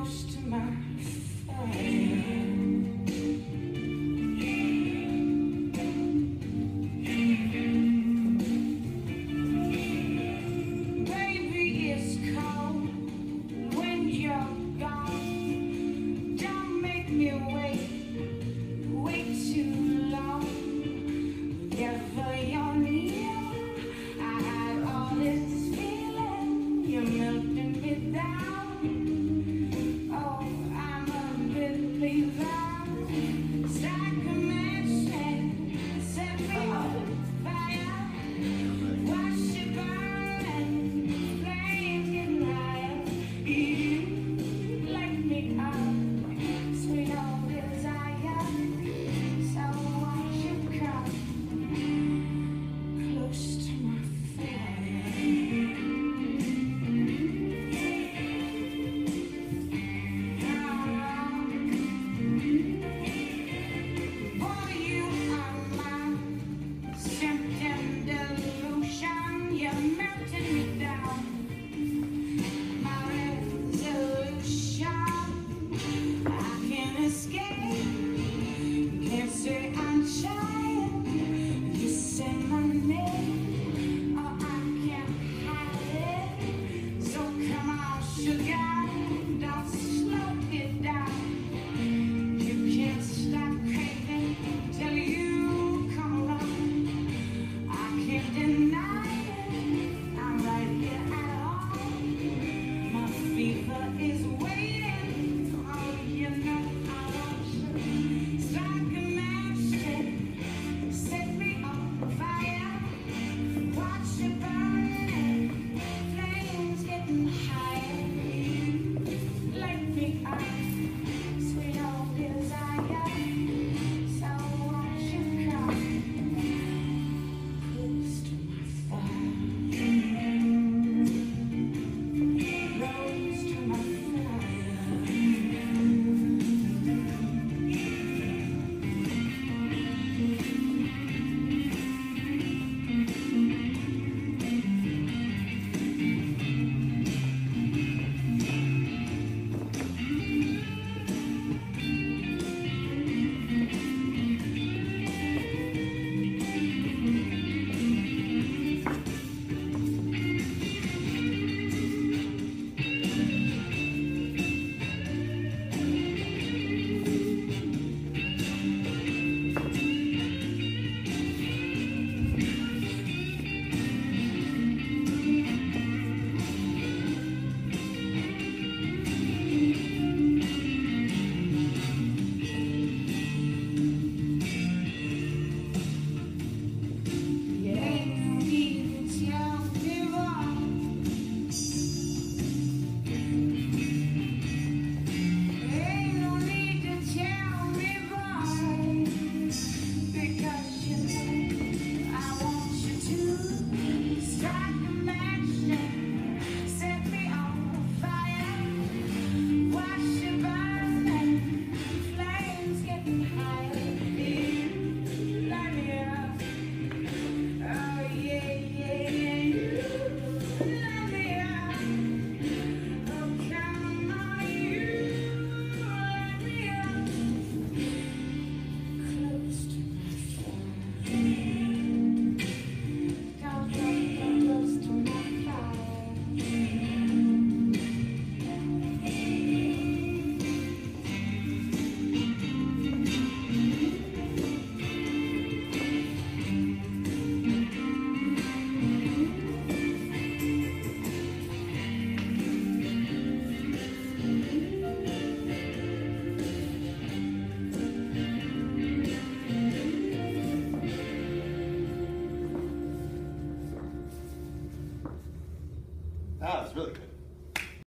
close to my fire. Baby, it's cold when you're gone. Don't make me wait too long. Whenever you're near, I had all this feeling. You're melting me down. Oh, I'm a believer. Strike a match and set me on fire. Watch it burn and flames get higher. You light me up, sweet old desire. So won't you come close to my fire? Boy, you are my symptom delusion. You're melting me down. My resolution, I can't escape. Can't say I'm trying. You say my name, oh, I can't hide it. So come on, sugar, don't slow it down. You can't stop craving till you come around. I can't deny it, I'm right here at home. My fever is waiting, oh, you know I want you. Strike a match and set me on fire. Watch it burn and flames getting higher. You light me up, sweet old desire. So won't you come close to my fire? Close to my fire. Ah, it's really good.